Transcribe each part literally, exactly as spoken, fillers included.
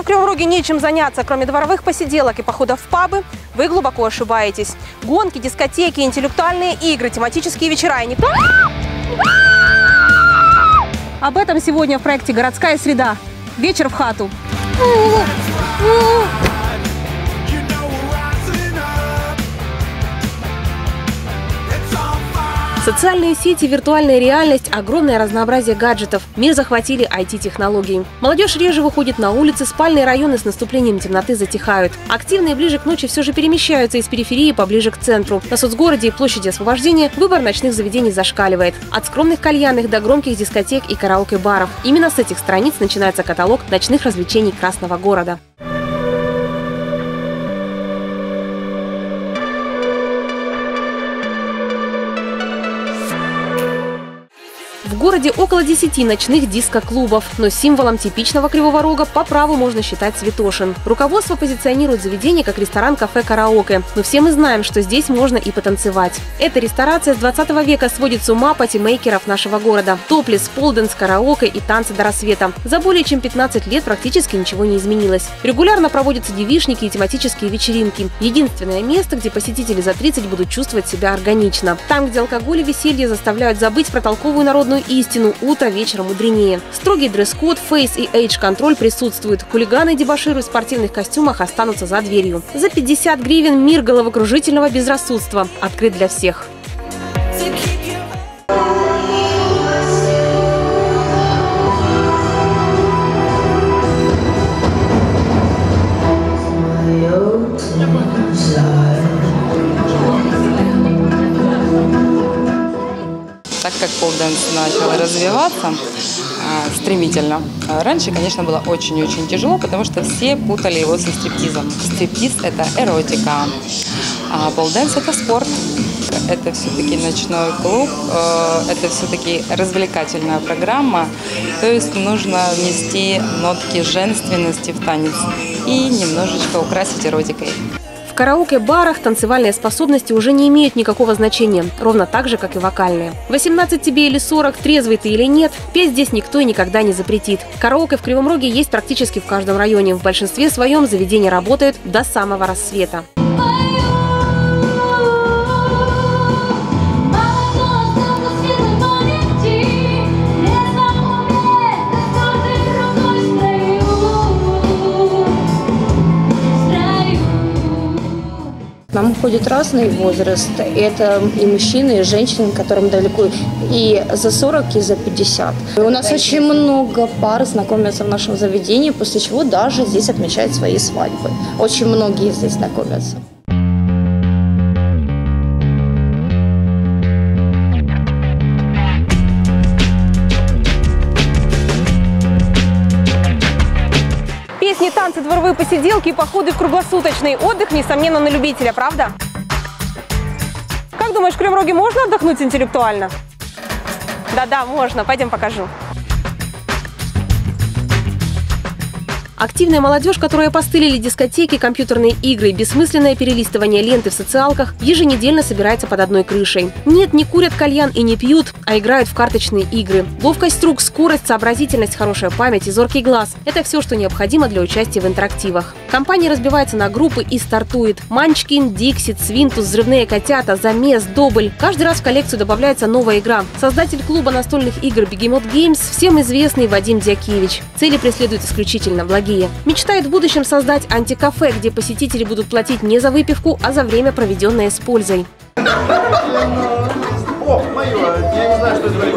в Кривом Роге нечем заняться, кроме дворовых посиделок и походов в пабы, вы глубоко ошибаетесь. Гонки, дискотеки, интеллектуальные игры, тематические вечера и не... Об этом сегодня в проекте «Городская среда». Вечер в хату. Социальные сети, виртуальная реальность, огромное разнообразие гаджетов. Мир захватили ай ти-технологии. Молодежь реже выходит на улицы, спальные районы с наступлением темноты затихают. Активные ближе к ночи все же перемещаются из периферии поближе к центру. На Соцгороде и площади Освобождения выбор ночных заведений зашкаливает. От скромных кальянных до громких дискотек и караоке-баров. Именно с этих страниц начинается каталог ночных развлечений Красного города. В городе около десяти ночных диско-клубов, но символом типичного Кривого Рога по праву можно считать Святошин. Руководство позиционирует заведение как ресторан-кафе-караоке, но все мы знаем, что здесь можно и потанцевать. Эта ресторация с двадцатого века сводит с ума патимейкеров нашего города. Топлес, полденс, караоке и танцы до рассвета. За более чем пятнадцать лет практически ничего не изменилось. Регулярно проводятся девичники и тематические вечеринки. Единственное место, где посетители за тридцать будут чувствовать себя органично. Там, где алкоголь и веселье заставляют забыть про толковую народную истину, утро вечером мудренее. Строгий дресс-код, фейс и эйдж-контроль присутствуют. Хулиганы и дебоширы в спортивных костюмах останутся за дверью. За пятьдесят гривен мир головокружительного безрассудства открыт для всех. Так как полденс начал развиваться э, стремительно, раньше, конечно, было очень-очень тяжело, потому что все путали его со стриптизом. Стриптиз – это эротика, а полденс – это спорт. Это все-таки ночной клуб, э, это все-таки развлекательная программа, то есть нужно внести нотки женственности в танец и немножечко украсить эротикой. В караоке-барах танцевальные способности уже не имеют никакого значения, ровно так же, как и вокальные. восемнадцать тебе или сорок, трезвый ты или нет, петь здесь никто и никогда не запретит. Караоке в Кривом Роге есть практически в каждом районе. В большинстве своем заведения работают до самого рассвета. К нам ходит разный возраст. Это и мужчины, и женщины, которым далеко и за сорок, и за пятьдесят. И у нас очень много пар знакомятся в нашем заведении, после чего даже здесь отмечают свои свадьбы. Очень многие здесь знакомятся. Песни, танцы, дворовые посиделки и походы в круглосуточный отдых, несомненно, на любителя, правда? Как думаешь, в Кривом Роге можно отдохнуть интеллектуально? Да-да, можно. Пойдем покажу. Активная молодежь, которая постылили дискотеки, компьютерные игры, бессмысленное перелистывание ленты в социалках, еженедельно собирается под одной крышей. Нет, не курят кальян и не пьют, а играют в карточные игры. Ловкость рук, скорость, сообразительность, хорошая память и зоркий глаз – это все, что необходимо для участия в интерактивах. Компания разбивается на группы и стартует. Манчкин, Диксит, Свинтус, Взрывные котята, Замес, Добль. Каждый раз в коллекцию добавляется новая игра. Создатель клуба настольных игр Behemoth Games – всем известный Вадим Дьякевич. Цели преследует исключительно благие. Мечтает в будущем создать антикафе, где посетители будут платить не за выпивку, а за время, проведенное с пользой. О, мое, я не знаю, что это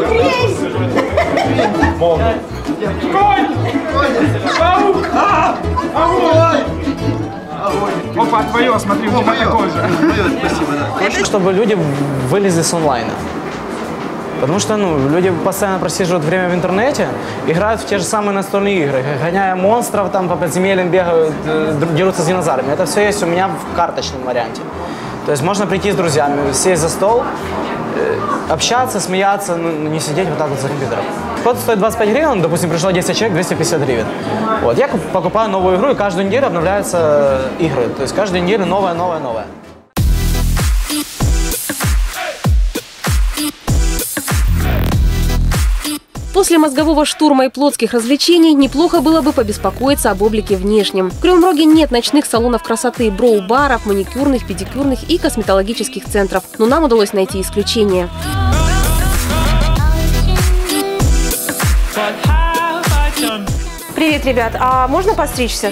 такое. Опа, твое, смотри, у тебя такое же. Спасибо, да. Чтобы люди вылезли с онлайна. Потому что ну, люди постоянно просиживают время в интернете, играют в те же самые настольные игры, гоняя монстров, там по подземельям бегают, дерутся с динозаврами. Это все есть у меня в карточном варианте. То есть можно прийти с друзьями, сесть за стол, общаться, смеяться, ну, не сидеть вот так вот за компьютером. Вход стоит двадцать пять гривен, допустим, пришло десять человек, двести пятьдесят гривен. Вот. Я покупаю новую игру, и каждую неделю обновляются игры. То есть каждую неделю новая, новая, новая. После мозгового штурма и плотских развлечений неплохо было бы побеспокоиться об облике внешнем. В Кривом Роге нет ночных салонов красоты, броу-баров, маникюрных, педикюрных и косметологических центров. Но нам удалось найти исключение. Привет, ребят. А можно подстричься?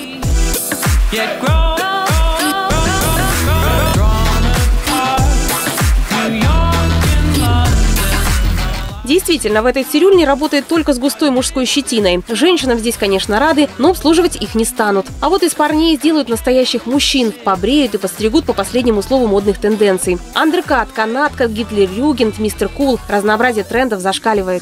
Действительно, в этой цирюльне работает только с густой мужской щетиной. Женщинам здесь, конечно, рады, но обслуживать их не станут. А вот из парней сделают настоящих мужчин. Побреют и постригут по последнему слову модных тенденций. Андеркат, канатка, гитлер-югенд, мистер Кул. Разнообразие трендов зашкаливает.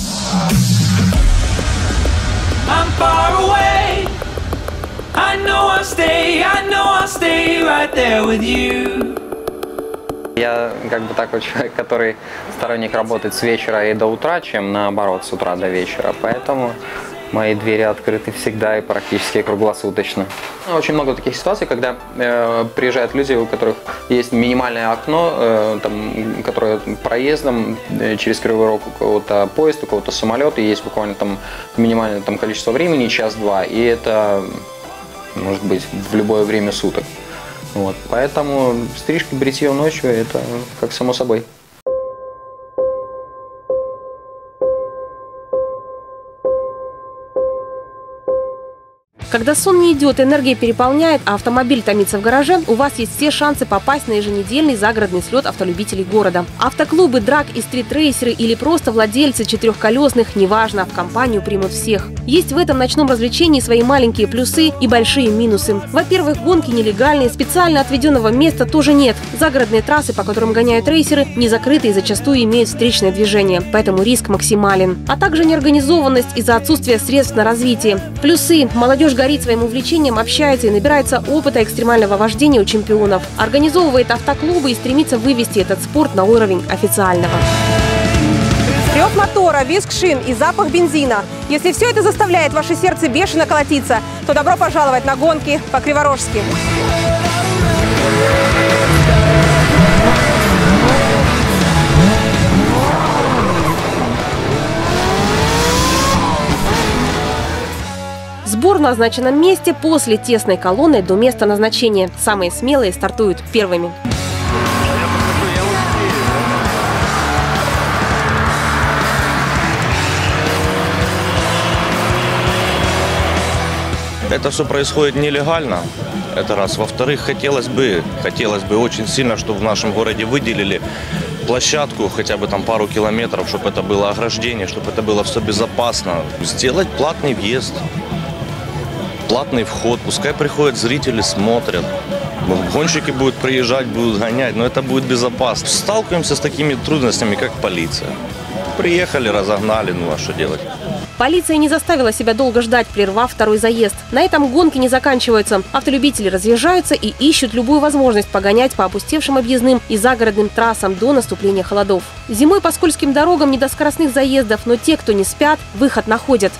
Я как бы такой человек, который сторонник работать с вечера и до утра, чем наоборот с утра до вечера. Поэтому мои двери открыты всегда и практически круглосуточно. Очень много таких ситуаций, когда э, приезжают люди, у которых есть минимальное окно, э, там, которое проездом э, через Кривой Рог, у кого-то поезд, у кого-то самолет, и есть буквально там минимальное там, количество времени, час-два, и это может быть в любое время суток. Вот. Поэтому стрижка, бритье ночью – это как само собой. Когда сон не идет, энергия переполняет, а автомобиль томится в гараже, у вас есть все шансы попасть на еженедельный загородный слет автолюбителей города. Автоклубы, драг и стритрейсеры или просто владельцы четырехколесных, неважно, в компанию примут всех. Есть в этом ночном развлечении свои маленькие плюсы и большие минусы. Во-первых, гонки нелегальные, специально отведенного места тоже нет. Загородные трассы, по которым гоняют рейсеры, не закрыты и зачастую имеют встречное движение, поэтому риск максимален. А также неорганизованность из-за отсутствия средств на развитие. Плюсы – молодежь горит своим увлечением, общается и набирается опыта экстремального вождения у чемпионов. Организовывает автоклубы и стремится вывести этот спорт на уровень официального. Рев мотора, визг шин и запах бензина. Если все это заставляет ваше сердце бешено колотиться, то добро пожаловать на гонки по-криворожски. Сбор в назначенном месте после тесной колонны до места назначения. Самые смелые стартуют первыми. Это все происходит нелегально. Это раз. Во-вторых, хотелось бы, хотелось бы очень сильно, чтобы в нашем городе выделили площадку, хотя бы там пару километров, чтобы это было ограждение, чтобы это было все безопасно. Сделать платный въезд. Платный вход, пускай приходят зрители, смотрят. Гонщики будут приезжать, будут гонять, но это будет безопасно. Сталкиваемся с такими трудностями, как полиция. Приехали, разогнали, ну а что делать? Полиция не заставила себя долго ждать, прервав второй заезд. На этом гонки не заканчиваются. Автолюбители разъезжаются и ищут любую возможность погонять по опустевшим объездным и загородным трассам до наступления холодов. Зимой по скользким дорогам не до скоростных заездов, но те, кто не спят, выход находят.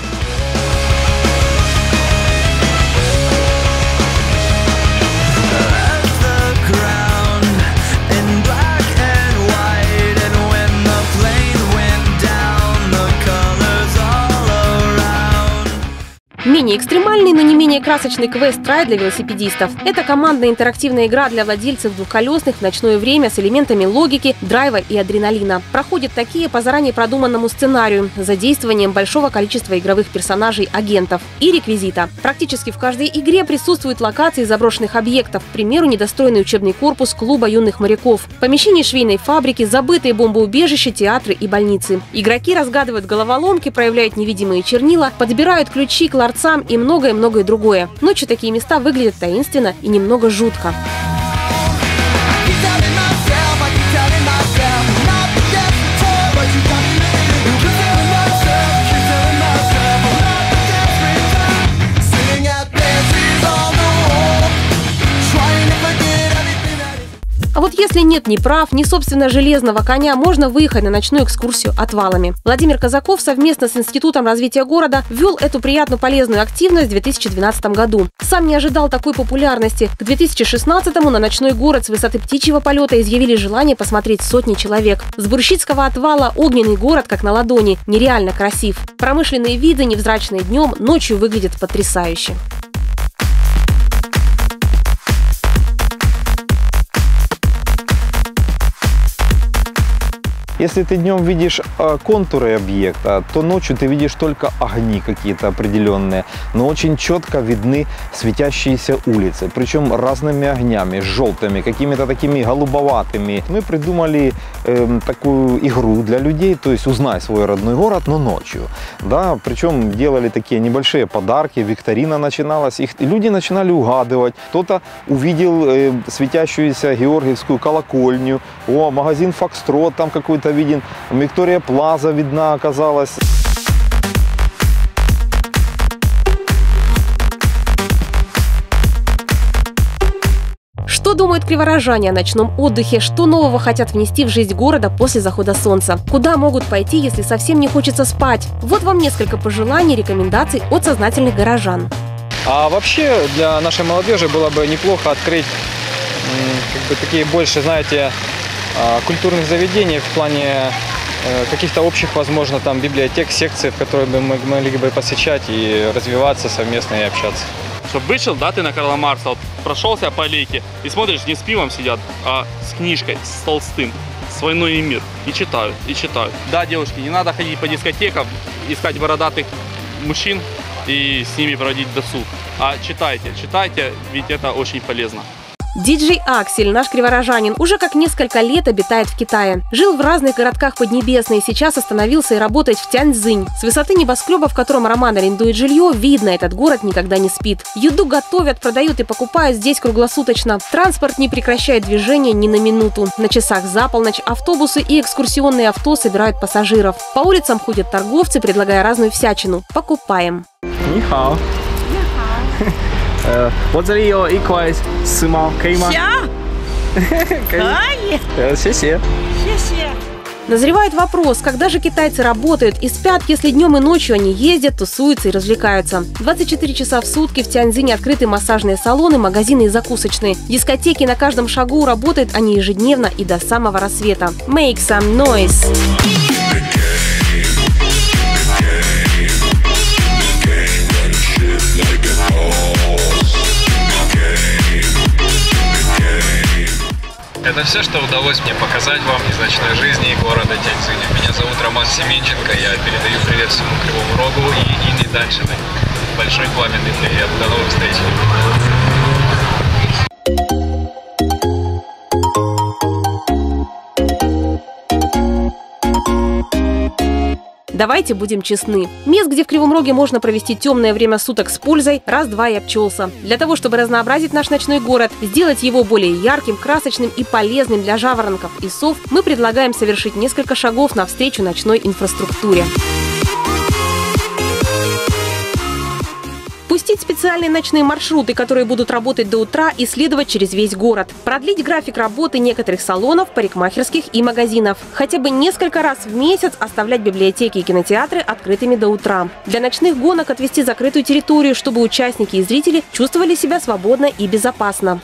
Менее экстремальный, но не менее красочный квест-трай для велосипедистов. Это командная интерактивная игра для владельцев двухколесных в ночное время с элементами логики, драйва и адреналина. Проходят такие по заранее продуманному сценарию, с задействованием большого количества игровых персонажей, агентов и реквизита. Практически в каждой игре присутствуют локации заброшенных объектов, к примеру, недостроенный учебный корпус клуба юных моряков, помещение швейной фабрики, забытые бомбоубежища, театры и больницы. Игроки разгадывают головоломки, проявляют невидимые чернила, подбирают ключи к ларцам и многое-многое другое. Ночью такие места выглядят таинственно и немного жутко. А вот Если нет ни прав, ни собственно железного коня, можно выехать на ночную экскурсию отвалами. Владимир Казаков совместно с Институтом развития города ввел эту приятную полезную активность в две тысячи двенадцатом году. Сам не ожидал такой популярности. К две тысячи шестнадцатому на ночной город с высоты птичьего полета изъявили желание посмотреть сотни человек. С Бурщицкого отвала огненный город как на ладони, нереально красив. Промышленные виды, невзрачные днем, ночью выглядят потрясающе. Если ты днем видишь э, контуры объекта, то ночью ты видишь только огни какие-то определенные, но очень четко видны светящиеся улицы, причем разными огнями, желтыми, какими-то такими голубоватыми. Мы придумали э, такую игру для людей, то есть узнай свой родной город, но ночью. Да, причем делали такие небольшие подарки, викторина начиналась, их люди начинали угадывать. Кто-то увидел э, светящуюся Георгиевскую колокольню, о, магазин Фокстрот там какой-то виден, Виктория Плаза видна оказалась. Что думают криворожане о ночном отдыхе? Что нового хотят внести в жизнь города после захода солнца? Куда могут пойти, если совсем не хочется спать? Вот вам несколько пожеланий, рекомендаций от сознательных горожан. А вообще для нашей молодежи было бы неплохо открыть как бы такие больше, знаете, культурных заведений в плане каких-то общих, возможно, там библиотек, секций, в которые бы мы могли бы посещать и развиваться совместно и общаться. Чтобы вышел, да, ты на Карла Маркса, вот, прошелся по аллейке и смотришь, не с пивом сидят, а с книжкой, с Толстым, с «Войной и мир», и читают, и читают. Да, девушки, не надо ходить по дискотекам, искать бородатых мужчин и с ними проводить досуг, а читайте, читайте, ведь это очень полезно. Диджей Аксель, наш криворожанин, уже как несколько лет обитает в Китае. Жил в разных городках Поднебесной, сейчас остановился и работает в Тяньцзинь. С высоты небоскреба, в котором Роман арендует жилье, видно, этот город никогда не спит. Еду готовят, продают и покупают здесь круглосуточно. Транспорт не прекращает движение ни на минуту. На часах за полночь автобусы и экскурсионные авто собирают пассажиров. По улицам ходят торговцы, предлагая разную всячину. Покупаем. Нихао. 呃，我这里有一块丝毛，可以吗？行，可以。呃，谢谢。谢谢。 Назревает вопрос, когда же китайцы работают и спят, если днем и ночью они ездят, тусуются и развлекаются. двадцать четыре часа в сутки в Тяньцзине открыты массажные салоны, магазины и закусочные. Дискотеки на каждом шагу, работают они ежедневно и до самого рассвета. Make some noise! Это все, что удалось мне показать вам из ночной жизни и города Тяньцзиня. Меня зовут Роман Семенченко, я передаю привет всему Кривому Рогу и Инне Дальшиной. Большой пламенный привет, до новых встреч! Давайте будем честны. Мест, где в Кривом Роге можно провести темное время суток с пользой, раз-два и обчелся. Для того, чтобы разнообразить наш ночной город, сделать его более ярким, красочным и полезным для жаворонков и сов, мы предлагаем совершить несколько шагов навстречу ночной инфраструктуре. Пустить специальные ночные маршруты, которые будут работать до утра и следовать через весь город. Продлить график работы некоторых салонов, парикмахерских и магазинов. Хотя бы несколько раз в месяц оставлять библиотеки и кинотеатры открытыми до утра. Для ночных гонок отвести закрытую территорию, чтобы участники и зрители чувствовали себя свободно и безопасно.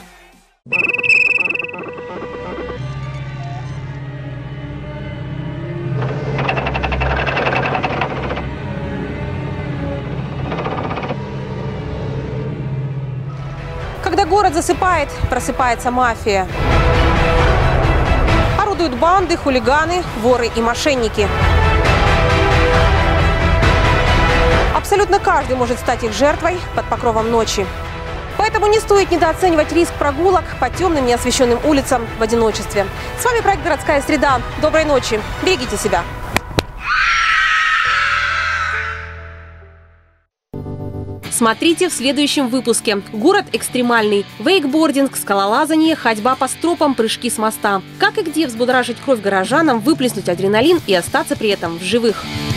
Когда город засыпает, просыпается мафия. Орудуют банды, хулиганы, воры и мошенники. Абсолютно каждый может стать их жертвой под покровом ночи. Поэтому не стоит недооценивать риск прогулок по темным неосвещенным улицам в одиночестве. С вами проект «Городская среда». Доброй ночи. Берегите себя. Смотрите в следующем выпуске. Город экстремальный. Вейкбординг, скалолазание, ходьба по стропам, прыжки с моста. Как и где взбудоражить кровь горожанам, выплеснуть адреналин и остаться при этом в живых.